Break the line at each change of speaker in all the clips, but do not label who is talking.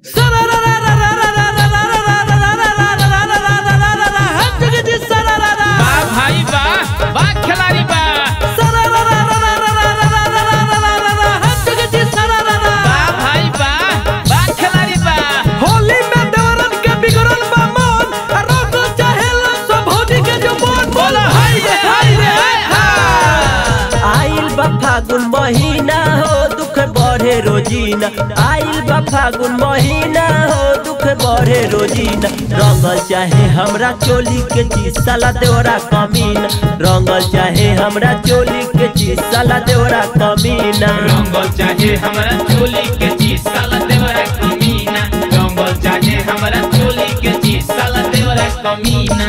फागुन महीना हो दुख बढ़े रोजीना, आइल बा फागुन महीना हो दुख बढ़े रोजीना। रंगल चाहे हमरा चोली के चीज साला देवरा कमीना, रंगल चाहे हमरा चोली के चीज साला देवरा कमीना,
रंगल चाहे हमरा चोली के चीज साला देवरा कमीना, रंगल चाहे हमरा चोली के चीज साला देवरा कमीना।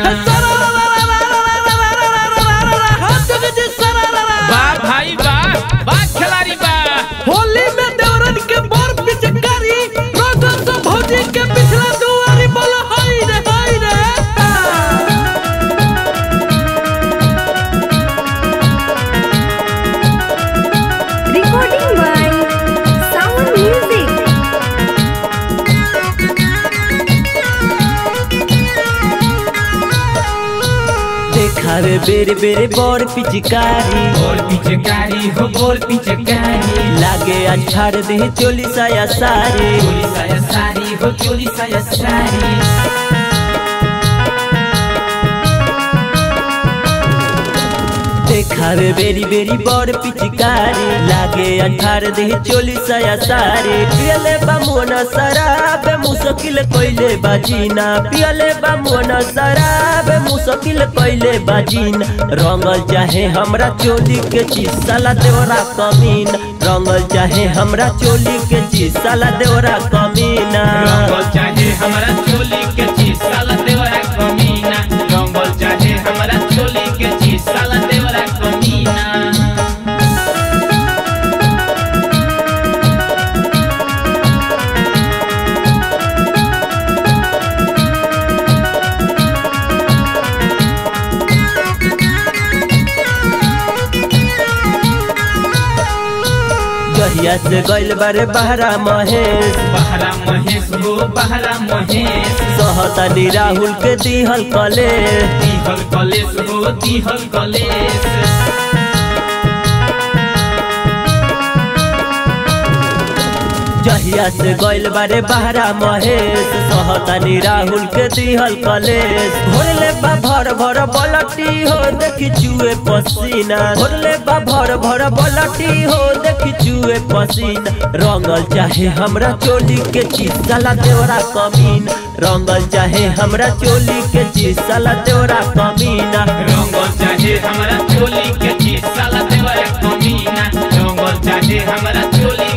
होली में देवरन के बर पिचकारी रोगो से भौजी के पिछला दुआरी बोलो हाय रे हाय रे।
Recording by sound music.
देखावे बेरे बेरे बर पिचकारी,
बोल पिचकारी हो बोल पिचकारी,
लागे अठार दे चोली साया सारी,
चोली साया सारी हो चोली साया सारी।
देखावे बेरी बेरी बर पिचकारी, लागे अठार दे चोली साया सारी। पियले बा मोना शराब मुश्किल कइले बाजीना, पियले बा मोना शराब मुश्किल कइले बाजीना। रंगल चाहे हमरा चोली के चीज साला देवरा कमीना, रंगल चाहे हमरा चोली के चीज साला देवरा कमीना,
रंगल चाहे हमरा चोली के चीज साला देवरा कमीना, रंगल चाहे हमरा चोली के चीज साला देवरा कमीना।
गहिया से गइल बारे बहरा महेश,
बहरा महेश हो बहरा महेश,
सहतनी राहुल के दिहल कलेश,
दिहल कलेश हो दिहल कलेश।
जहिया से गइल बारे बहरा महेश, सहतनी राहुल के दिहल कलेश। भोरले बा भर भर बलटी हो देखी चुए पसीना, भोरले बा भर भर बलटी हो देखी चुए पसीना। रंगल चाहे हमरा चोली के चीज साला देवरा कमीना, रंगल चाहे हमरा चोली के चीज साला देवरा कमीना,
रंगल चाहे हमरा चोली के चीज साला देवरा कमीना, रंगल चाहे हमरा चोली